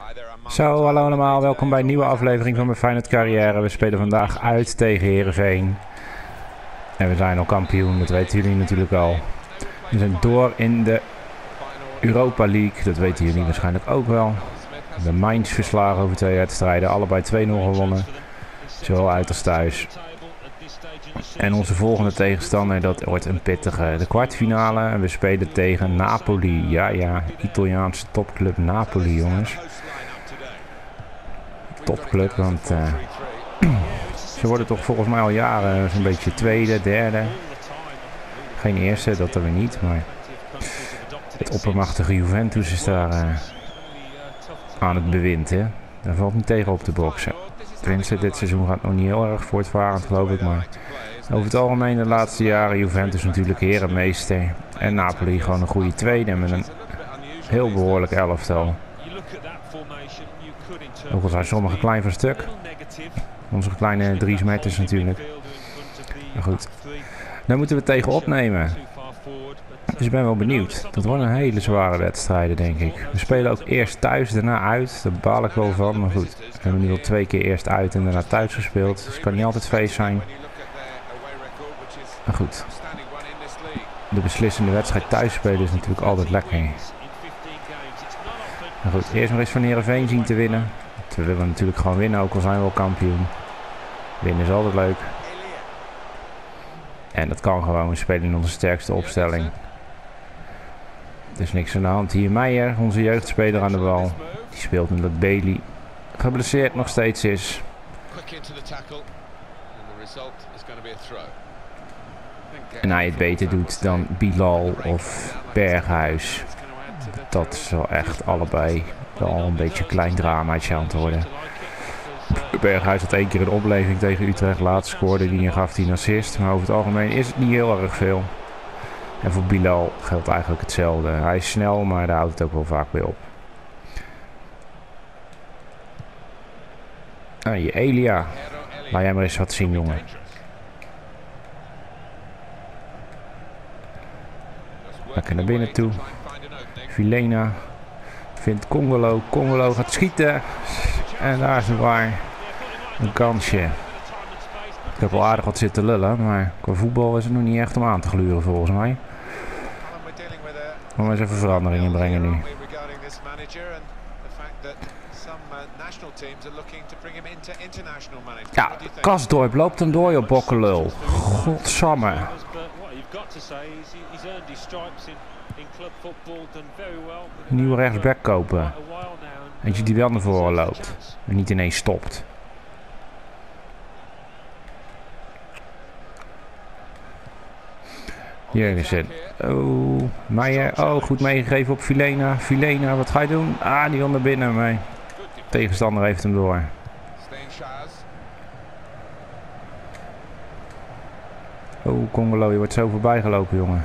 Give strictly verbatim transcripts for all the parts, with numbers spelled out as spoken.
Zo, hallo allemaal. Welkom bij een nieuwe aflevering van mijn Feyenoord carrière. We spelen vandaag uit tegen Heerenveen. En we zijn al kampioen, dat weten jullie natuurlijk al. We zijn door in de Europa League, dat weten jullie waarschijnlijk ook wel. De Mainz verslagen over twee wedstrijden, allebei twee nul gewonnen. Zowel uit als thuis. En onze volgende tegenstander, dat wordt een pittige. De kwartfinale en we spelen tegen Napoli. Ja, ja, Italiaanse topclub Napoli, jongens. Topclub, want uh, ze worden toch volgens mij al jaren zo'n beetje tweede, derde. Geen eerste, dat dan weer niet, maar het oppermachtige Juventus is daar uh, aan het bewind, hè. Daar valt niet tegen op te boksen. Tenminste, dit seizoen gaat nog niet heel erg voortvarend, geloof ik, maar over het algemeen de laatste jaren Juventus natuurlijk herenmeester. En Napoli gewoon een goede tweede met een heel behoorlijk elftal. Ook al zijn sommigen klein van stuk. Onze kleine Dries Mertens natuurlijk. Maar goed, daar moeten we tegen opnemen. Dus ik ben wel benieuwd. Dat worden een hele zware wedstrijden, denk ik. We spelen ook eerst thuis, daarna uit. Daar baal ik wel van, maar goed. We hebben nu al twee keer eerst uit en daarna thuis gespeeld. Dus het kan niet altijd feest zijn. Maar goed. De beslissende wedstrijd thuis spelen is natuurlijk altijd lekker. Maar goed, eerst maar eens van Heerenveen zien te winnen. We willen natuurlijk gewoon winnen, ook al zijn we al kampioen. Winnen is altijd leuk. En dat kan gewoon, we spelen in onze sterkste opstelling. Er is niks aan de hand. Hier Meijer, onze jeugdspeler aan de bal. Die speelt omdat Bailey geblesseerd nog steeds is. En hij het beter doet dan Bilal of Berghuis. Dat is wel echt allebei wel een beetje een klein dramaatje aan het worden. Berghuis had één keer een opleving tegen Utrecht. Laatst scoorde die en gaf hij een assist. Maar over het algemeen is het niet heel erg veel. En voor Bilal geldt eigenlijk hetzelfde. Hij is snel, maar daar houdt het ook wel vaak bij op. Ah, je Elia. Laat jij maar eens wat zien, jongen. Lekker naar binnen toe. Vilena vindt Congolo. Congolo gaat schieten. En daar is het waar. Een kansje. Ik heb wel aardig wat zitten lullen, maar qua voetbal is het nog niet echt om aan te gluren volgens mij. We gaan eens even verandering in brengen nu. Ja, Kasdorp loopt hem door op Bokkelul. Godsamme. Een nieuwe rechtsback kopen. Eentje die wel naar voren loopt. En niet ineens stopt. Jurgensen. Oh, Meijer. Oh, goed meegegeven op Vilena. Vilena, wat ga je doen? Ah, die wil naar binnen mee. Tegenstander heeft hem door. Oh, Congolo, je wordt zo voorbij gelopen, jongen.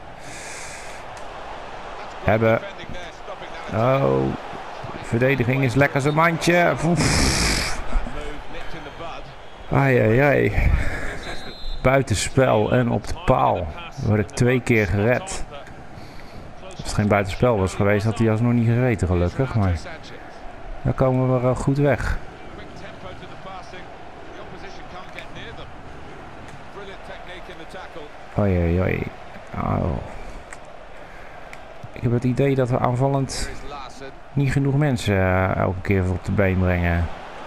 Hebben. Oh, verdediging is lekker zijn mandje. Ai, ai, ai. Buitenspel en op de paal. Dan word ik twee keer gered. Als het geen buitenspel was geweest, had hij alsnog niet gereden, gelukkig. Maar daar komen we wel goed weg. Oei, oei, oei. Oh. Ik heb het idee dat we aanvallend niet genoeg mensen uh, elke keer op de been brengen.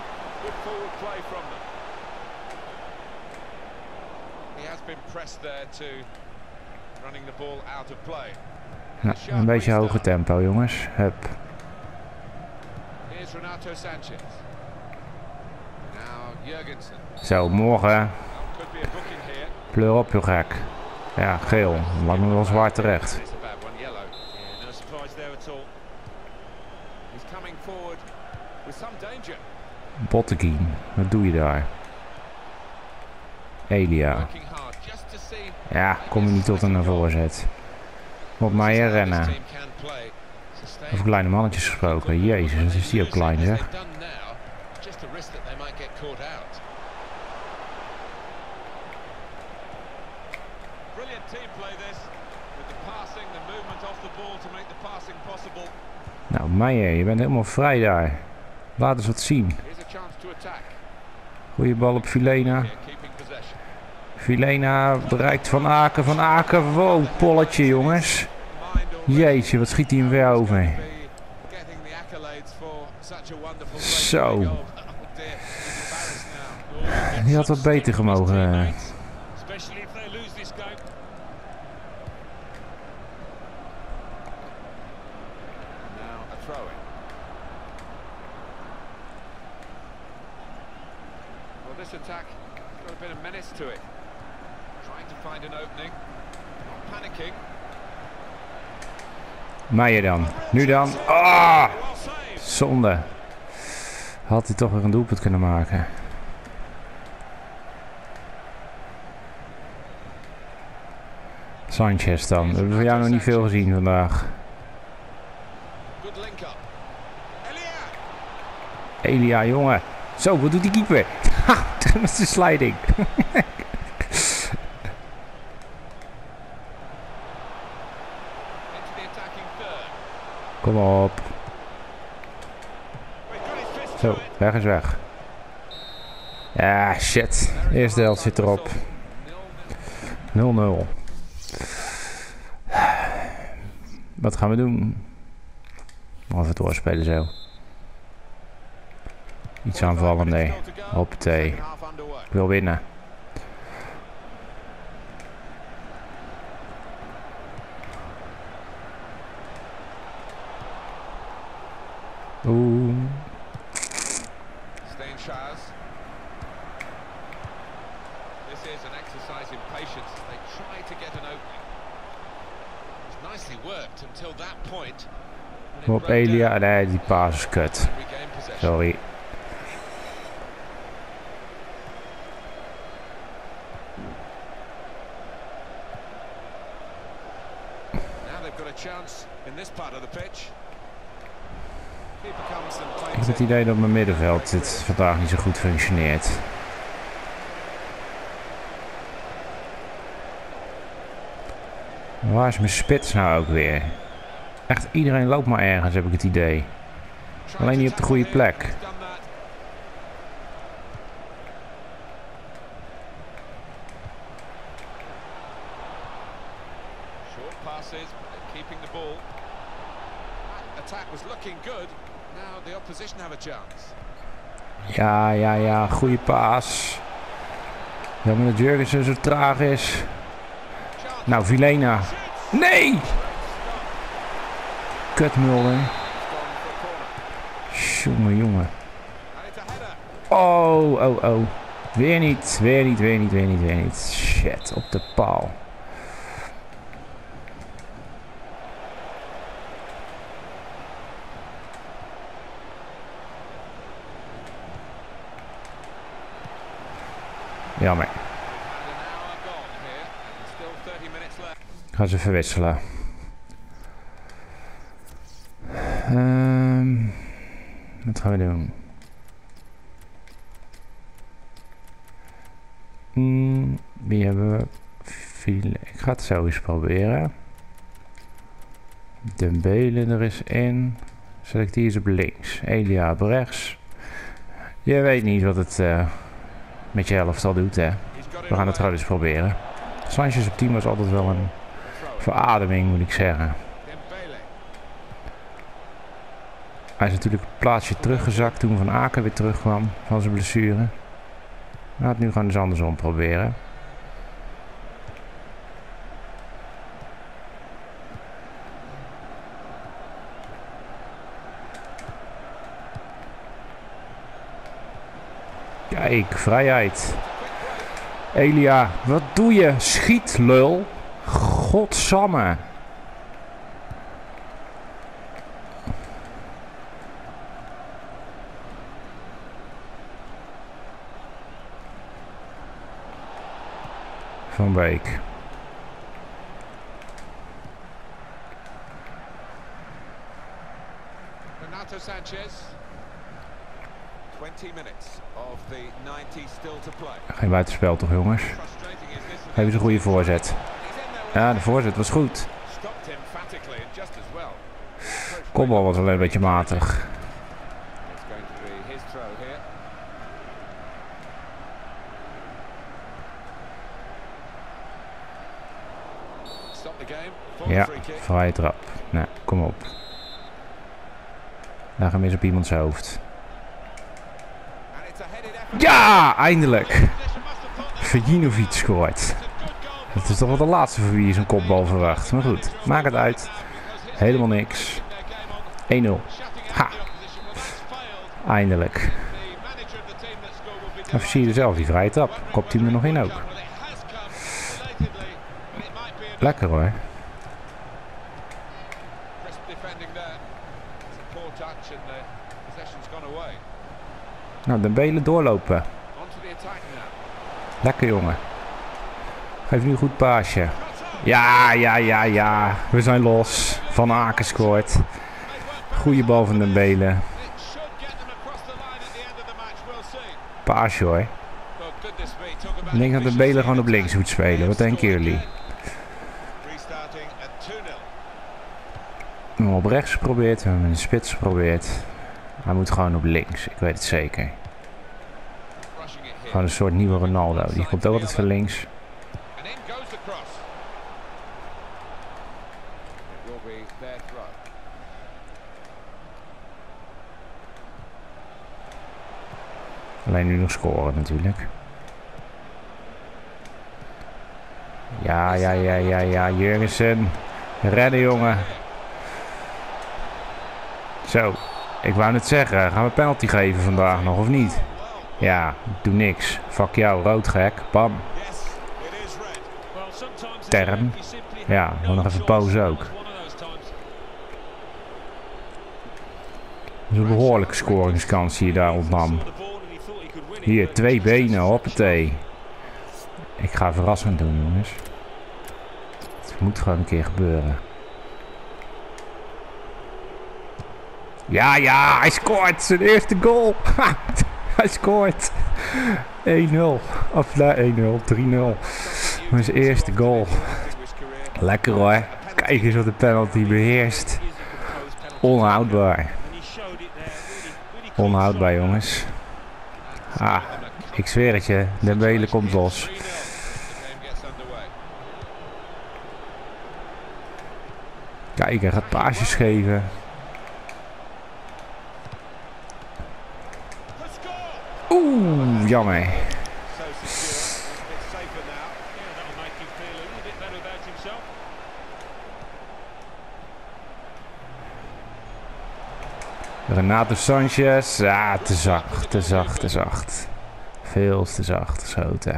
Nou, een beetje hoger tempo, jongens. Hup. Zo, morgen. Pleur op, joh, gek. Ja, geel. Lag me wel zwaar terecht. Botteguin, wat doe je daar? Elia. Ja, kom je niet tot een voorzet. Op Meijer rennen. Over kleine mannetjes gesproken. Jezus, wat is die ook klein, zeg. Nou, Meijer, je bent helemaal vrij daar. Laat eens wat zien. Goeie bal op Vilena. Vilena bereikt Van Aken. Van Aken, wow, polletje jongens. Jeetje, wat schiet hij hem weer over. Zo. Die had wat beter gemogen. Attack got a bit of menace to it. Trying to find an opening. Not panicking. Meijer dan. Nu dan. Ah! Zonde. Had hij toch weer een doelpunt kunnen maken. Sanchez dan. We hebben van jou nog niet veel gezien vandaag. Elia, jongen. Zo, wat doet die keeper? Ha, met de sliding. Kom op. Zo, weg is weg. Ja, shit. De eerste helft zit erop. nul nul. Wat gaan we doen? Nog even doorspelen zo. Iets aanvallen, nee. Hoppatee. Ik wil winnen. Oeh. Kom op Elia. Nee, die paas is kut. Sorry. Ik heb het idee dat mijn middenveld dit vandaag niet zo goed functioneert. Waar is mijn spits nou ook weer? Echt iedereen loopt maar ergens, heb ik het idee. Alleen niet op de goede plek. Ja, ja, ja, goede paas. Jammer dat Jurgensen zo traag is. Nou, Vilena. Nee! Kutmulder. Jongen, jongen. Oh, oh, oh. Weer niet, weer niet, weer niet, weer niet, weer niet. Shit, op de paal. Jammer. Ik ga ze verwisselen. Um, wat gaan we doen? Hmm, wie hebben we? Ik ga het zo eens proberen. Dembele er is in. Selecteer is op links. Elia op rechts. Je weet niet wat het uh, met je elftal doet, hè. We gaan het gewoon eens proberen. Sanchez op team was altijd wel een verademing, moet ik zeggen. Hij is natuurlijk een plaatsje teruggezakt toen Van Aken weer terugkwam van zijn blessure. Laat het nu gewoon eens andersom proberen. Kijk, vrijheid. Elia, wat doe je? Schiet, lul. Godsamme. Van Beek. Renato Sanchez. twintig minutes of the ninety still to play. Geen buitenspel toch, jongens? Geef eens een goede voorzet. Ja, de voorzet was goed. Kopbal was alleen een beetje matig. Ja, vrije trap. Nou, kom op. Leg hem eens op iemands hoofd. Ja, eindelijk. Vujinovic scoort. Het is toch wel de laatste voor wie zo'n kopbal verwacht. Maar goed, maak het uit. Helemaal niks. één nul. Ha. Eindelijk. Even zie je zelf die vrije trap. Kopt hij hem er nog in ook. Lekker hoor. Nou, Dembele doorlopen. Lekker jongen. Geef nu een goed paasje. Ja, ja, ja, ja. We zijn los. Van Aken scoort. Goeie bal van Dembele. Paasje hoor. Ik denk dat Dembele gewoon op links moet spelen. Wat denken jullie? We hebben op rechts geprobeerd. We hebben in de spits geprobeerd. Hij moet gewoon op links. Ik weet het zeker. Gewoon een soort nieuwe Ronaldo. Die komt ook altijd van links. Alleen nu nog scoren natuurlijk. Ja, ja, ja, ja, ja. Jurgensen. Redden jongen. Zo. Ik wou net zeggen. Gaan we penalty geven vandaag nog of niet? Ja, doe niks. Fuck jou, rood gek. Bam. Term. Ja, dan nog even pauze ook. Dat is een behoorlijke scoringskans die je daar ontnam. Hier, twee benen, hoppatee. Ik ga verrassend doen, jongens. Het moet gewoon een keer gebeuren. Ja, ja, hij scoort zijn eerste goal. Hij scoort. één nul. Of nee, één nul, drie nul. Zijn eerste goal. Lekker hoor. Kijk eens wat de penalty beheerst. Onhoudbaar. Onhoudbaar, jongens. Ah, ik zweer het je. Dembele komt los. Kijk, hij gaat paasjes geven. Oeh, jammer. Renato Sanchez. Ah, te zacht, te zacht, te zacht. Veel te zacht geschoten.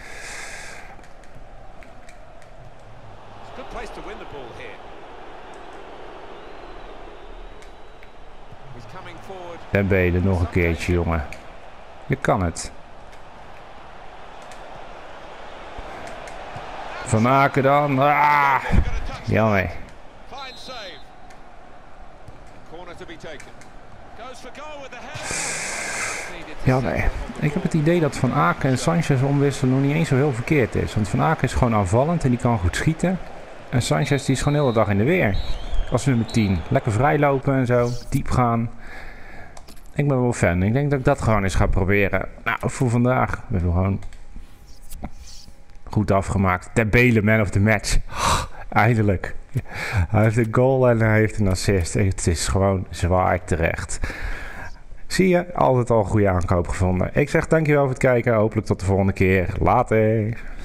Dembele nog een keertje, jongen. Je kan het. Van Aken dan. Ah, jammer. Jammer. Ik heb het idee dat Van Aken en Sanchez omwisselen nog niet eens zo heel verkeerd is. Want Van Aken is gewoon aanvallend en die kan goed schieten. En Sanchez die is gewoon de hele dag in de weer. Als nummer tien. Lekker vrijlopen en zo. Diep gaan. Ik ben wel fan. Ik denk dat ik dat gewoon eens ga proberen. Nou, voor vandaag. We hebben gewoon goed afgemaakt. Dembele man of the match. Oh, eindelijk. Hij heeft een goal en hij heeft een assist. Het is gewoon zwaar terecht. Zie je? Altijd al een goede aankoop gevonden. Ik zeg dankjewel voor het kijken. Hopelijk tot de volgende keer. Later.